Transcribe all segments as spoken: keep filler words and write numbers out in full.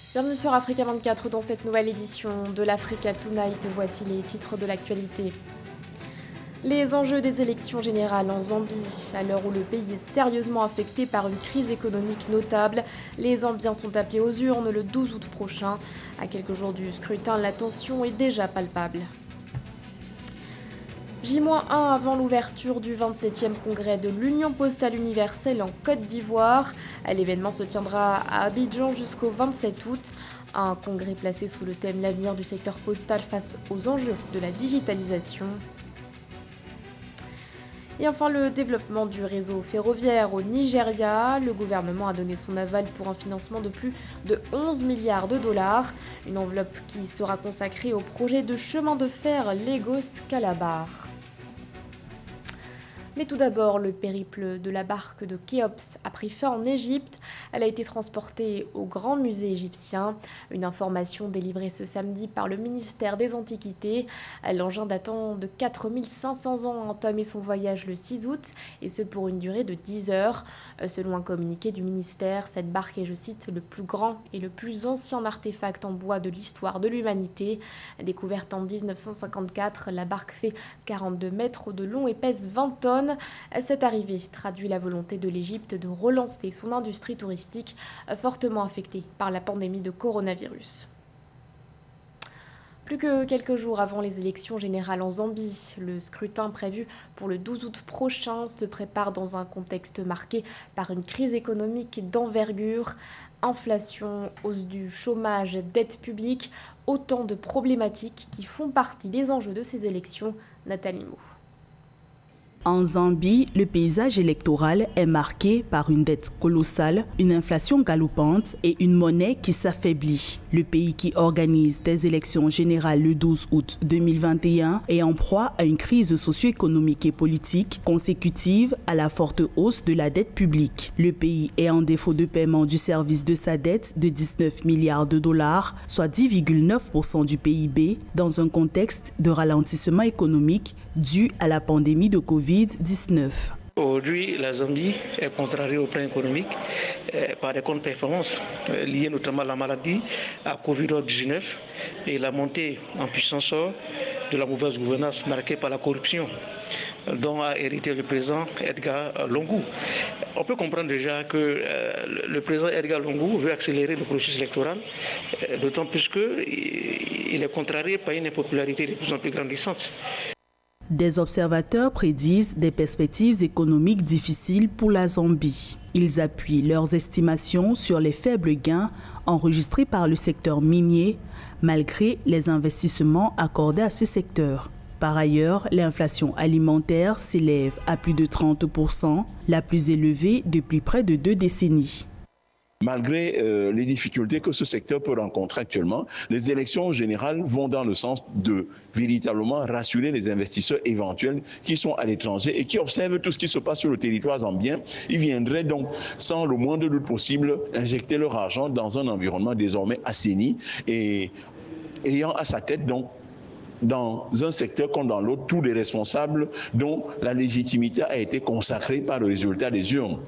Bienvenue sur Africa vingt-quatre dans cette nouvelle édition de l'Africa Tonight. Voici les titres de l'actualité. Les enjeux des élections générales en Zambie. À l'heure où le pays est sérieusement affecté par une crise économique notable, les Zambiens sont appelés aux urnes le douze août prochain. À quelques jours du scrutin, la tension est déjà palpable. J un avant l'ouverture du vingt-septième congrès de l'Union postale universelle en Côte d'Ivoire. L'événement se tiendra à Abidjan jusqu'au vingt-sept août. Un congrès placé sous le thème « L'avenir du secteur postal face aux enjeux de la digitalisation ». Et enfin, le développement du réseau ferroviaire au Nigeria. Le gouvernement a donné son aval pour un financement de plus de onze milliards de dollars. Une enveloppe qui sera consacrée au projet de chemin de fer Lagos-Calabar. Mais tout d'abord, le périple de la barque de Khéops a pris fin en Égypte. Elle a été transportée au Grand Musée égyptien. Une information délivrée ce samedi par le ministère des Antiquités. L'engin datant de quatre mille cinq cents ans a entamé son voyage le six août, et ce pour une durée de dix heures. Selon un communiqué du ministère, cette barque est, je cite, le plus grand et le plus ancien artefact en bois de l'histoire de l'humanité. Découverte en mille neuf cent cinquante-quatre, la barque fait quarante-deux mètres de long et pèse vingt tonnes. Cette arrivée traduit la volonté de l'Égypte de relancer son industrie touristique fortement affectée par la pandémie de coronavirus. Plus que quelques jours avant les élections générales en Zambie, le scrutin prévu pour le douze août prochain se prépare dans un contexte marqué par une crise économique d'envergure, inflation, hausse du chômage, dette publique, autant de problématiques qui font partie des enjeux de ces élections. Nathalie Mou. En Zambie, le paysage électoral est marqué par une dette colossale, une inflation galopante et une monnaie qui s'affaiblit. Le pays qui organise des élections générales le douze août deux mille vingt et un est en proie à une crise socio-économique et politique consécutive à la forte hausse de la dette publique. Le pays est en défaut de paiement du service de sa dette de dix-neuf milliards de dollars, soit dix virgule neuf pour cent du P I B, dans un contexte de ralentissement économique dû à la pandémie de covid dix-neuf. Aujourd'hui, la Zambie est contrariée au plan économique euh, par des contre-performances euh, liées notamment à la maladie, à covid dix-neuf et la montée en puissance de la mauvaise gouvernance marquée par la corruption dont a hérité le président Edgar Lungu. On peut comprendre déjà que euh, le président Edgar Lungu veut accélérer le processus électoral, euh, d'autant plus qu'il est contrarié par une impopularité de plus en plus grandissante. Des observateurs prédisent des perspectives économiques difficiles pour la Zambie. Ils appuient leurs estimations sur les faibles gains enregistrés par le secteur minier, malgré les investissements accordés à ce secteur. Par ailleurs, l'inflation alimentaire s'élève à plus de trente pour cent, la plus élevée depuis près de deux décennies. Malgré euh, les difficultés que ce secteur peut rencontrer actuellement, les élections générales vont dans le sens de véritablement rassurer les investisseurs éventuels qui sont à l'étranger et qui observent tout ce qui se passe sur le territoire zambien. Ils viendraient donc, sans le moindre doute possible, injecter leur argent dans un environnement désormais assaini et ayant à sa tête donc dans un secteur comme dans l'autre tous les responsables dont la légitimité a été consacrée par le résultat des urnes.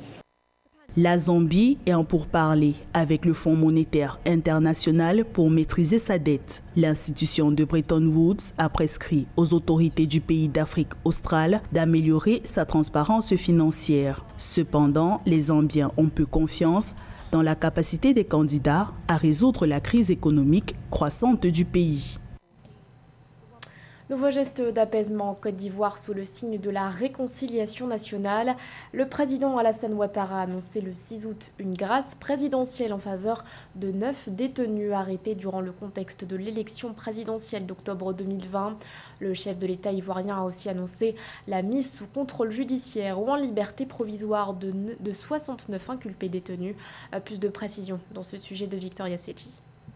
La Zambie est en pourparlers avec le Fonds monétaire international pour maîtriser sa dette. L'institution de Bretton Woods a prescrit aux autorités du pays d'Afrique australe d'améliorer sa transparence financière. Cependant, les Zambiens ont peu confiance dans la capacité des candidats à résoudre la crise économique croissante du pays. Nouveau geste d'apaisement en Côte d'Ivoire sous le signe de la réconciliation nationale. Le président Alassane Ouattara a annoncé le six août une grâce présidentielle en faveur de neuf détenus arrêtés durant le contexte de l'élection présidentielle d'octobre deux mille vingt. Le chef de l'État ivoirien a aussi annoncé la mise sous contrôle judiciaire ou en liberté provisoire de, de soixante-neuf inculpés détenus. Plus de précisions dans ce sujet de Victoria Sedji.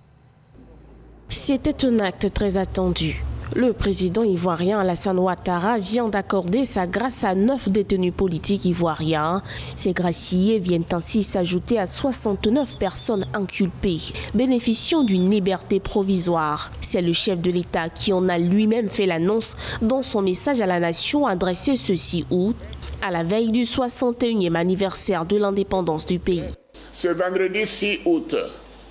C'était un acte très attendu. Le président ivoirien Alassane Ouattara vient d'accorder sa grâce à neuf détenus politiques ivoiriens. Ces graciés viennent ainsi s'ajouter à soixante-neuf personnes inculpées, bénéficiant d'une liberté provisoire. C'est le chef de l'État qui en a lui-même fait l'annonce dans son message à la nation adressé ce six août, à la veille du soixante et unième anniversaire de l'indépendance du pays. Ce vendredi six août,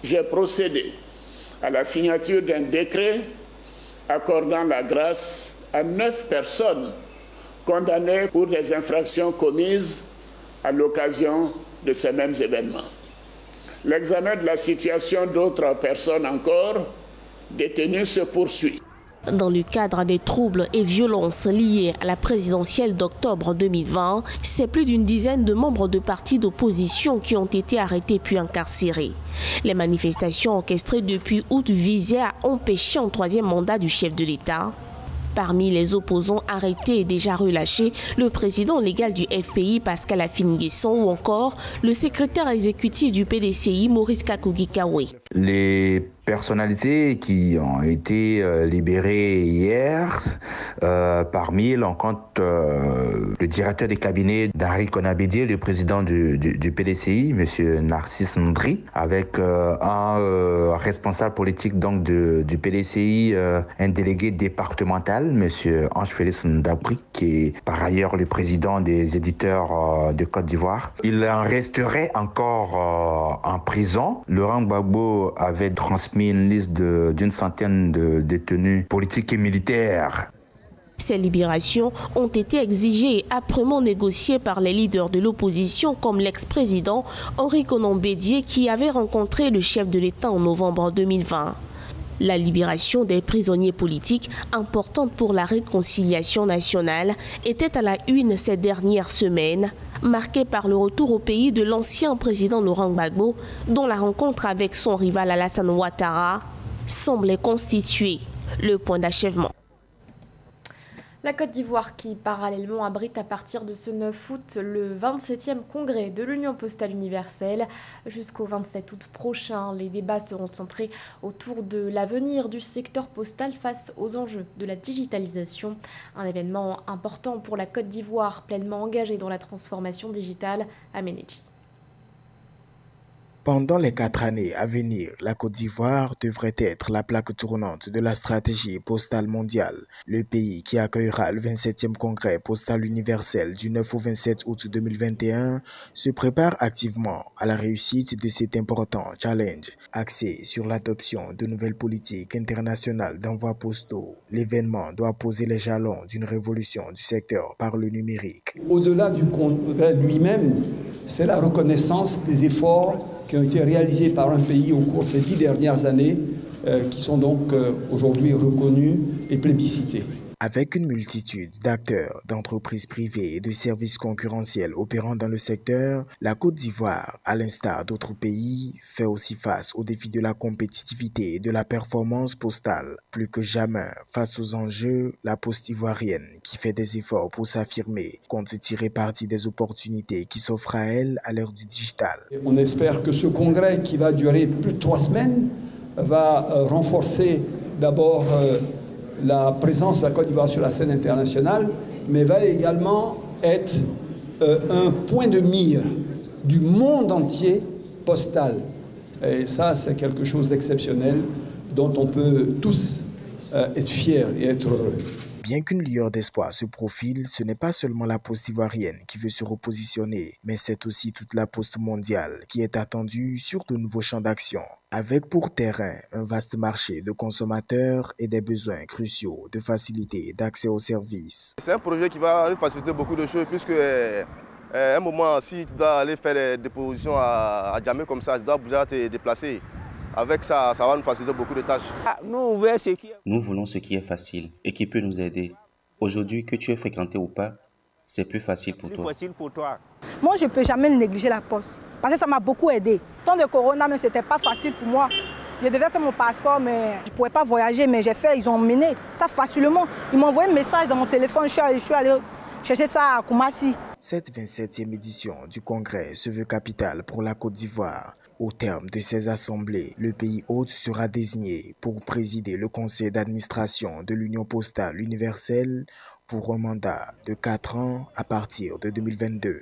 j'ai procédé à la signature d'un décret accordant la grâce à neuf personnes condamnées pour des infractions commises à l'occasion de ces mêmes événements. L'examen de la situation d'autres personnes encore détenues se poursuit. Dans le cadre des troubles et violences liés à la présidentielle d'octobre deux mille vingt, c'est plus d'une dizaine de membres de partis d'opposition qui ont été arrêtés puis incarcérés. Les manifestations orchestrées depuis août visaient à empêcher un troisième mandat du chef de l'État. Parmi les opposants arrêtés et déjà relâchés, le président légal du F P I, Pascal Affi-N'Guessan, ou encore le secrétaire exécutif du P D C I, Maurice Kakogi-Kawe. Les personnalités qui ont été euh, libérées hier, euh, parmi elles, on compte euh, le directeur des cabinets d'Henri Konabédié, le président du, du, du P D C I, M. Narcisse Ndri, avec euh, un euh, responsable politique donc de, du P D C I, euh, un délégué départemental, M. Ange-Félix Ndabri, qui est par ailleurs le président des éditeurs euh, de Côte d'Ivoire. Il en resterait encore euh, en prison. Laurent Gbagbo avait transmis une liste d'une centaine de détenus politiques et militaires. Ces libérations ont été exigées et âprement négociées par les leaders de l'opposition comme l'ex-président Henri Konan Bédié qui avait rencontré le chef de l'État en novembre deux mille vingt. La libération des prisonniers politiques, importante pour la réconciliation nationale, était à la une ces dernières semaines, marquée par le retour au pays de l'ancien président Laurent Gbagbo, dont la rencontre avec son rival Alassane Ouattara semblait constituer le point d'achèvement. La Côte d'Ivoire qui, parallèlement, abrite à partir de ce neuf août le vingt-septième congrès de l'Union postale universelle. Jusqu'au vingt-sept août prochain, les débats seront centrés autour de l'avenir du secteur postal face aux enjeux de la digitalisation. Un événement important pour la Côte d'Ivoire, pleinement engagée dans la transformation digitale à Ménédji. Pendant les quatre années à venir, la Côte d'Ivoire devrait être la plaque tournante de la stratégie postale mondiale. Le pays qui accueillera le vingt-septième congrès postal universel du neuf au vingt-sept août deux mille vingt et un se prépare activement à la réussite de cet important challenge. Axé sur l'adoption de nouvelles politiques internationales d'envoi postaux, l'événement doit poser les jalons d'une révolution du secteur par le numérique. Au-delà du congrès lui-même, c'est la reconnaissance des efforts qui ont été réalisés par un pays au cours de ces dix dernières années, euh, qui sont donc euh, aujourd'hui reconnus et plébiscités. Avec une multitude d'acteurs, d'entreprises privées et de services concurrentiels opérant dans le secteur, la Côte d'Ivoire, à l'instar d'autres pays, fait aussi face aux défis de la compétitivité et de la performance postale. Plus que jamais, face aux enjeux, la poste ivoirienne, qui fait des efforts pour s'affirmer, compte tirer parti des opportunités qui s'offrent à elle à l'ère du digital. On espère que ce congrès, qui va durer plus de trois semaines, va euh, renforcer d'abord euh, la présence de la Côte d'Ivoire sur la scène internationale, mais va également être euh, un point de mire du monde entier postal. Et ça, c'est quelque chose d'exceptionnel dont on peut tous euh, être fiers et être heureux. Bien qu'une lueur d'espoir se profile, ce n'est pas seulement la poste ivoirienne qui veut se repositionner, mais c'est aussi toute la poste mondiale qui est attendue sur de nouveaux champs d'action, avec pour terrain un vaste marché de consommateurs et des besoins cruciaux de facilité d'accès aux services. C'est un projet qui va faciliter beaucoup de choses puisque euh, à un moment, si tu dois aller faire des dépositions à, à Djamé comme ça, tu dois déjà te déplacer. Avec ça, ça va nous faciliter beaucoup de tâches. Nous voulons ce qui est facile et qui peut nous aider. Aujourd'hui, que tu aies fréquenté ou pas, c'est plus facile pour toi. Moi, je ne peux jamais négliger la poste. Parce que ça m'a beaucoup aidé. Tant de corona, mais ce n'était pas facile pour moi. Je devais faire mon passeport, mais je ne pouvais pas voyager. Mais j'ai fait, ils ont mené ça facilement. Ils m'ont envoyé un message dans mon téléphone. Je suis allé, je suis allé chercher ça à Koumassi. Cette vingt-septième édition du congrès se veut capitale pour la Côte d'Ivoire. Au terme de ces assemblées, le pays hôte sera désigné pour présider le conseil d'administration de l'Union postale universelle pour un mandat de quatre ans à partir de deux mille vingt-deux.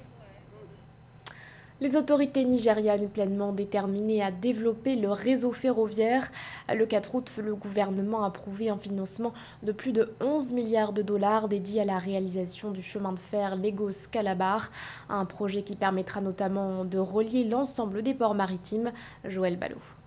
Les autorités nigérianes pleinement déterminées à développer le réseau ferroviaire. Le quatre août, le gouvernement a approuvé un financement de plus de onze milliards de dollars dédié à la réalisation du chemin de fer Lagos-Calabar, un projet qui permettra notamment de relier l'ensemble des ports maritimes. Joël Ballot.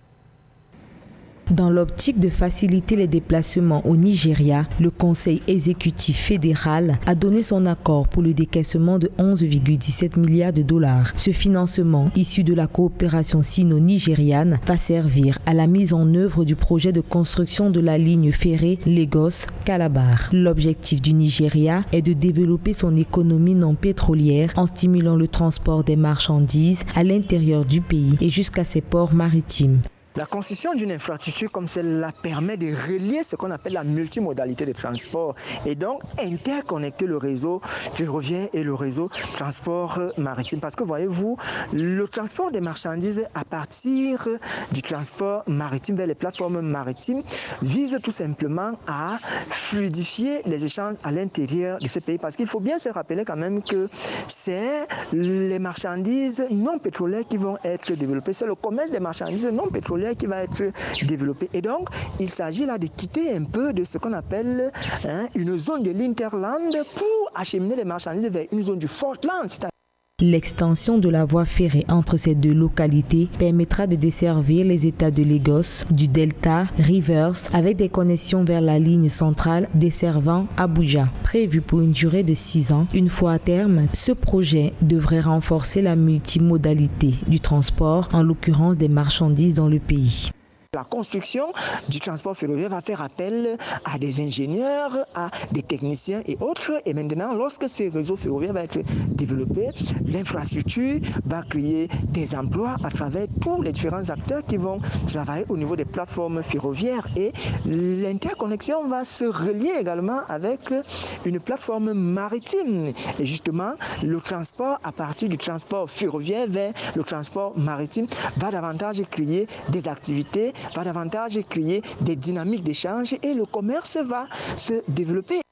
Dans l'optique de faciliter les déplacements au Nigeria, le Conseil exécutif fédéral a donné son accord pour le décaissement de onze virgule dix-sept milliards de dollars. Ce financement, issu de la coopération sino-nigériane, va servir à la mise en œuvre du projet de construction de la ligne ferrée Lagos-Calabar. L'objectif du Nigeria est de développer son économie non pétrolière en stimulant le transport des marchandises à l'intérieur du pays et jusqu'à ses ports maritimes. La construction d'une infrastructure comme celle-là permet de relier ce qu'on appelle la multimodalité de transport et donc interconnecter le réseau ferroviaire et le réseau transport maritime. Parce que voyez-vous, le transport des marchandises à partir du transport maritime vers les plateformes maritimes vise tout simplement à fluidifier les échanges à l'intérieur de ce pays. Parce qu'il faut bien se rappeler quand même que c'est les marchandises non pétrolières qui vont être développées. C'est le commerce des marchandises non pétrolières qui va être développé. Et donc, il s'agit là de quitter un peu de ce qu'on appelle hein, une zone de l'Interland pour acheminer les marchandises vers une zone du Fortland. L'extension de la voie ferrée entre ces deux localités permettra de desservir les États de Lagos, du Delta, Rivers, avec des connexions vers la ligne centrale desservant Abuja. Prévu pour une durée de six ans, une fois à terme, ce projet devrait renforcer la multimodalité du transport, en l'occurrence des marchandises dans le pays. La construction du transport ferroviaire va faire appel à des ingénieurs, à des techniciens et autres. Et maintenant, lorsque ces réseaux ferroviaires vont être développés, l'infrastructure va créer des emplois à travers tous les différents acteurs qui vont travailler au niveau des plateformes ferroviaires. Et l'interconnexion va se relier également avec une plateforme maritime. Et justement, le transport à partir du transport ferroviaire vers le transport maritime va davantage créer des activités, va davantage créer des dynamiques d'échange et le commerce va se développer.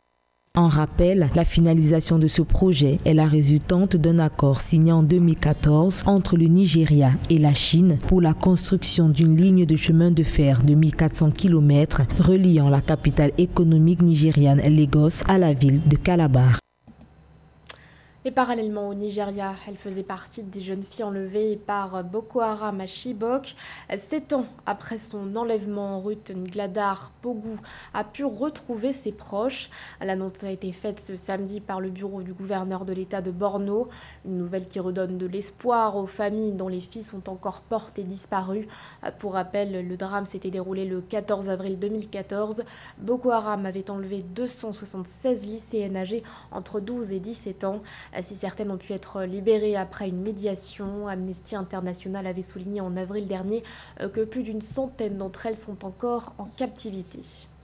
En rappel, la finalisation de ce projet est la résultante d'un accord signé en deux mille quatorze entre le Nigeria et la Chine pour la construction d'une ligne de chemin de fer de mille quatre cents kilomètres reliant la capitale économique nigériane Lagos à la ville de Calabar. Et parallèlement au Nigeria, elle faisait partie des jeunes filles enlevées par Boko Haram à Chibok. Sept ans après son enlèvement, Ruth Ngladar Pogou a pu retrouver ses proches. L'annonce a été faite ce samedi par le bureau du gouverneur de l'État de Borno. Une nouvelle qui redonne de l'espoir aux familles dont les filles sont encore portées disparues. Pour rappel, le drame s'était déroulé le quatorze avril deux mille quatorze. Boko Haram avait enlevé deux cent soixante-seize lycéennes âgées entre douze et dix-sept ans. Si certaines ont pu être libérées après une médiation, Amnesty International avait souligné en avril dernier que plus d'une centaine d'entre elles sont encore en captivité.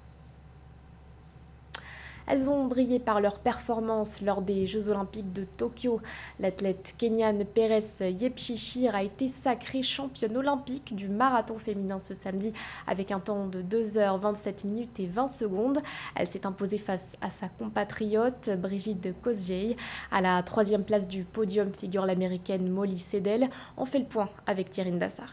Elles ont brillé par leur performance lors des Jeux Olympiques de Tokyo. L'athlète kenyane Perez Yepchirchir a été sacrée championne olympique du marathon féminin ce samedi avec un temps de deux heures vingt-sept minutes et vingt secondes. Elle s'est imposée face à sa compatriote Brigitte Kosgei. À la troisième place du podium figure l'américaine Molly Seidel. On fait le point avec Thierry Ndassar.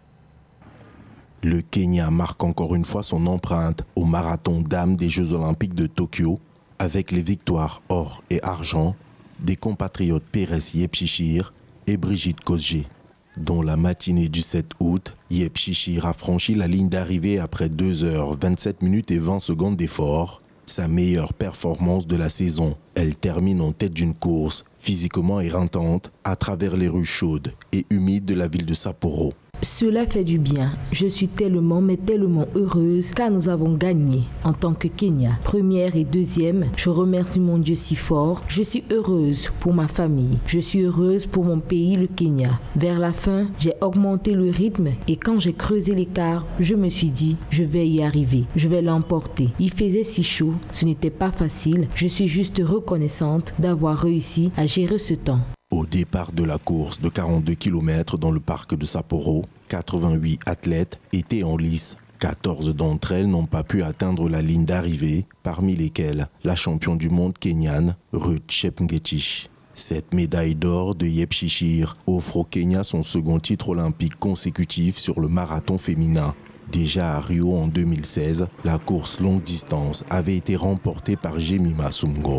Le Kenya marque encore une fois son empreinte au marathon dames des Jeux Olympiques de Tokyo avec les victoires or et argent des compatriotes Perez Yepchirchir et Brigitte Kosgei. Dans la matinée du sept août, Yepchirchir a franchi la ligne d'arrivée après deux heures vingt-sept minutes et vingt secondes d'effort, sa meilleure performance de la saison. Elle termine en tête d'une course physiquement éreintante à travers les rues chaudes et humides de la ville de Sapporo. Cela fait du bien. Je suis tellement, mais tellement heureuse car nous avons gagné en tant que Kenya. Première et deuxième, je remercie mon Dieu si fort. Je suis heureuse pour ma famille. Je suis heureuse pour mon pays, le Kenya. Vers la fin, j'ai augmenté le rythme et quand j'ai creusé l'écart, je me suis dit, je vais y arriver. Je vais l'emporter. Il faisait si chaud, ce n'était pas facile. Je suis juste reconnaissante d'avoir réussi à gérer ce temps. Au départ de la course de quarante-deux kilomètres dans le parc de Sapporo, quatre-vingt-huit athlètes étaient en lice. quatorze d'entre elles n'ont pas pu atteindre la ligne d'arrivée, parmi lesquelles la championne du monde kenyane, Ruth Chepngetich. Cette médaille d'or de Yepchirchir offre au Kenya son second titre olympique consécutif sur le marathon féminin. Déjà à Rio en deux mille seize, la course longue distance avait été remportée par Jemima Sumgong.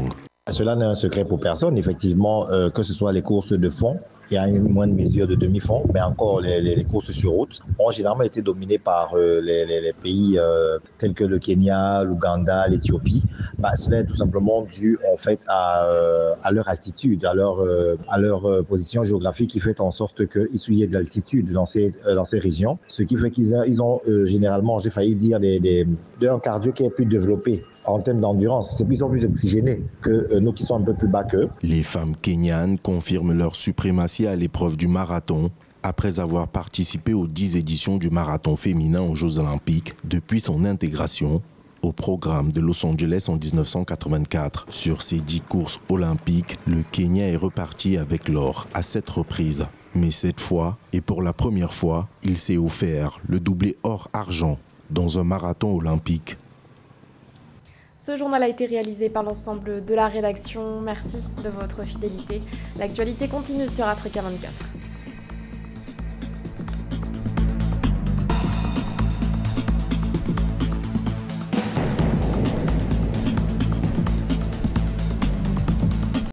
Cela n'est un secret pour personne, effectivement, euh, que ce soit les courses de fond et à une moindre mesure de demi-fond, mais encore les, les, les courses sur route ont généralement été dominées par euh, les, les, les pays euh, tels que le Kenya, l'Ouganda, l'Éthiopie. Bah, cela est tout simplement dû en fait à, euh, à leur altitude, à leur, euh, à leur euh, position géographique qui fait en sorte qu'il y ait de l'altitude dans ces, euh, dans ces régions, ce qui fait qu'ils a, ils ont euh, généralement, j'ai failli dire, des, des, un cardio qui est plus développé. En termes d'endurance, c'est plutôt plus oxygéné que euh, nous qui sommes un peu plus bas qu'eux. Les femmes kenyanes confirment leur suprématie à l'épreuve du marathon après avoir participé aux dix éditions du marathon féminin aux Jeux Olympiques depuis son intégration au programme de Los Angeles en dix-neuf cent quatre-vingt-quatre. Sur ces dix courses olympiques, le Kenya est reparti avec l'or à sept reprises. Mais cette fois, et pour la première fois, il s'est offert le doublé or-argent dans un marathon olympique. Ce journal a été réalisé par l'ensemble de la rédaction. Merci de votre fidélité. L'actualité continue sur Africa vingt-quatre.